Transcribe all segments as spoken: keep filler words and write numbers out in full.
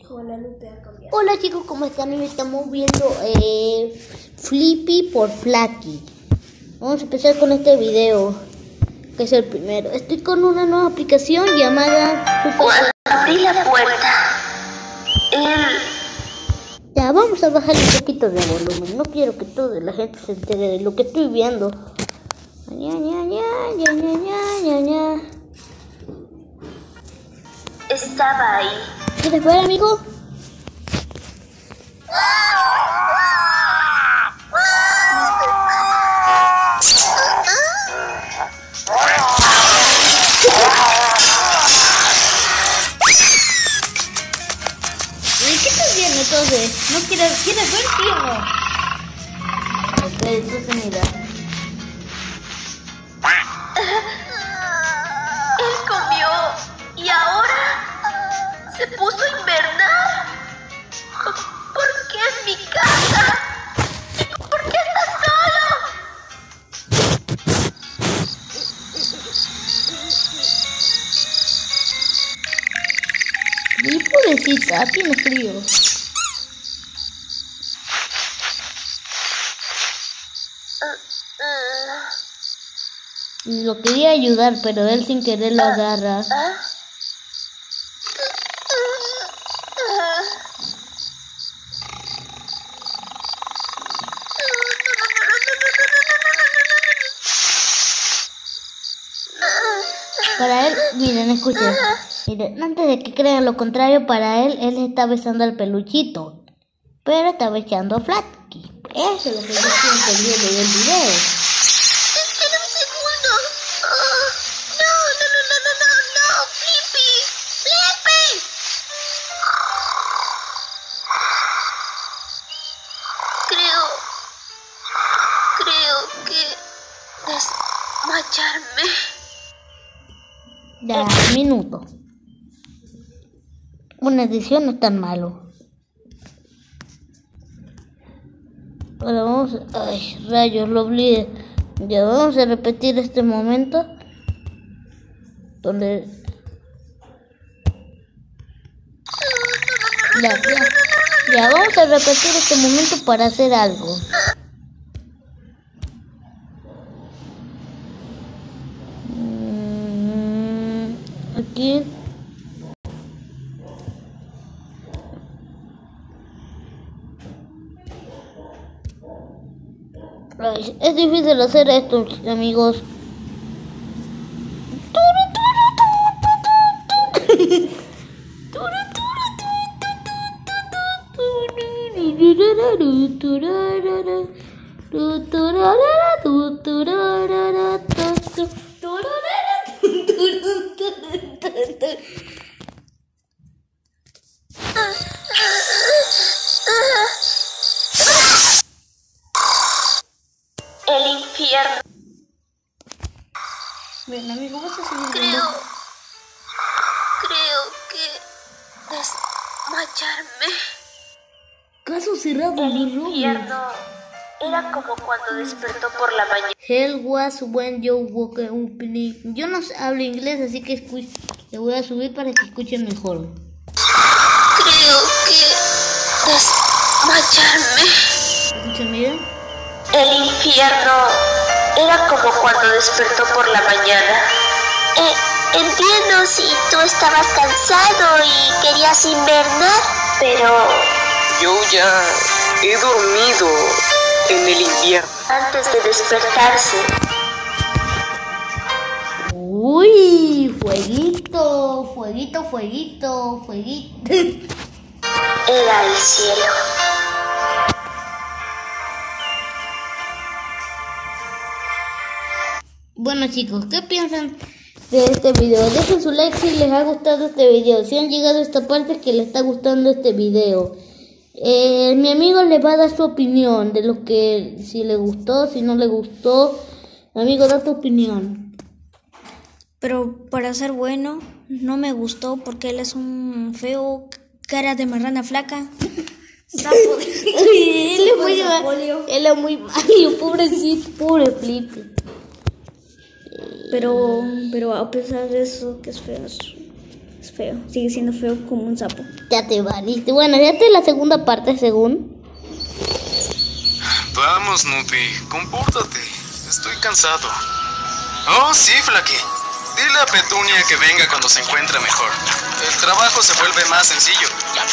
Hola, Lupe, ha cambiado. Hola chicos, ¿cómo están? Hoy estamos viendo eh, Flippy por Flaky. Vamos a empezar con este video, que es el primero. Estoy con una nueva aplicación llamada Super... Abrí la puerta. Él... Ya, vamos a bajar un poquito de volumen. No quiero que toda la gente se entere de lo que estoy viendo. Ña, ña, ña, ña, ña, ña, ña, ña. estaba ahí. ¿Quieres ver, amigo? ¿Y qué estás viendo entonces? ¿No quieres, quieres ver, sí o no? Ok, entonces mira. Él comió y ahora se puso a invernar. ¿Por qué en mi casa? ¿Por qué estás solo? Mi pobrecita, tiene frío. Lo quería ayudar, pero él sin querer lo agarra. Para él, miren, escuchen. Miren, antes de que crean lo contrario, para él, él está besando al peluchito. Pero está besando a Flaky. Eso es lo que yo estoy entendiendo del video. Espera un segundo. Oh, no, no, no, no, no, no, no, Flippy. Flippy. Creo, creo que desmayarme. Ya, minuto. Una edición no es tan malo. Ahora vamos a... Ay, rayos, lo olvidé. Ya vamos a repetir este momento. Donde... Ya, ya. Ya, vamos a repetir este momento para hacer algo. Mm, aquí... Ay, es difícil hacer esto, amigos. El infierno. Bien, amigo, vas a seguir Creo, viendo. creo que desmayarme. Caso cerrado, El mi Roblox. infierno era como cuando despertó por la mañana. Hell was when you woke up. Yo no hablo inglés, así que escuch le voy a subir para que escuchen mejor. Creo que desmayarme. ¿Escuchan bien? El infierno era como cuando despertó por la mañana. Eh, entiendo si tú estabas cansado y querías invernar, pero Yo ya he dormido en el invierno. antes de despertarse, Uy, fueguito, fueguito, fueguito, fueguito. era el cielo. Bueno chicos, ¿qué piensan de este video? Dejen su like si les ha gustado este video. Si han llegado a esta parte, que les está gustando este video. Eh, mi amigo les va a dar su opinión de lo que, si le gustó, si no le gustó. Mi amigo, da tu opinión. Pero para ser bueno, no me gustó porque él es un feo, cara de marrana flaca. Sapo de... él es muy malo, él es muy malo, pobrecito, pobre Flippy. Pero, pero a pesar de eso, que es feo, es, es feo. Sigue siendo feo como un sapo. Ya te valiste. Bueno, ya te la segunda parte según. Vamos, Nuti, compórtate. Estoy cansado. Oh, sí, Flaky. Dile a Petunia que venga cuando se encuentre mejor. El trabajo se vuelve más sencillo.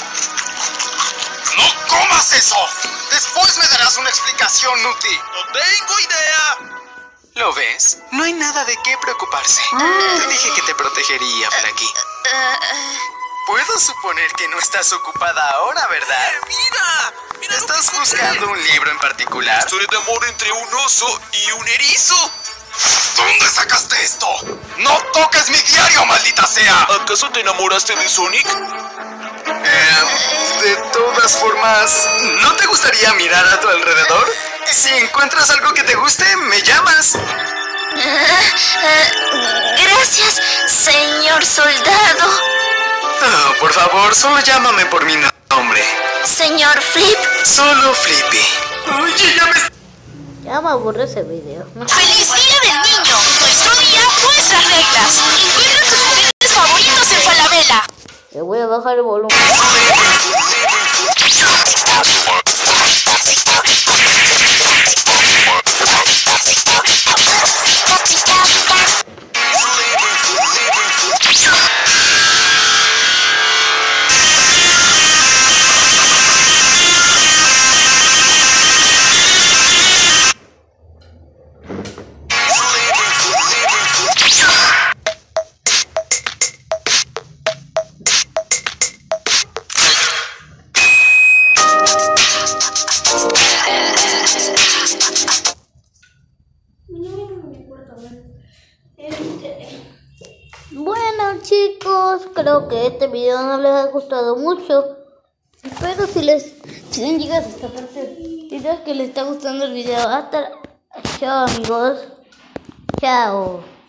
¡No comas eso! Después me darás una explicación, Nuti. ¡No tengo idea! ¿Lo ves? No hay nada de qué preocuparse. Ah. Te dije que te protegería, Flaky. Puedo suponer que no estás ocupada ahora, ¿verdad? Eh, ¡Mira! ¡Mira! ¿Estás buscando un libro en particular? Historia de amor entre un oso y un erizo. ¿Dónde sacaste esto? ¡No toques mi diario, maldita sea! ¿Acaso te enamoraste de Sonic? Eh, de todas formas, ¿no te gustaría mirar a tu alrededor? Si encuentras algo que te guste, me llamas. Uh, uh, gracias, señor soldado. Oh, por favor, solo llámame por mi nombre. Señor Flip. Solo Flippy. Oye, ya me... Ya me aburre ese video. ¡Feliz Día del Niño! Nuestro día, nuestras reglas. Encuentra tus juguetes favoritos en Falabella. Le voy a bajar el volumen. Bueno, chicos, creo que este video no les ha gustado mucho. Espero si les si han llegado a esta parte del video que les está gustando el video. Hasta chao, amigos. Chao.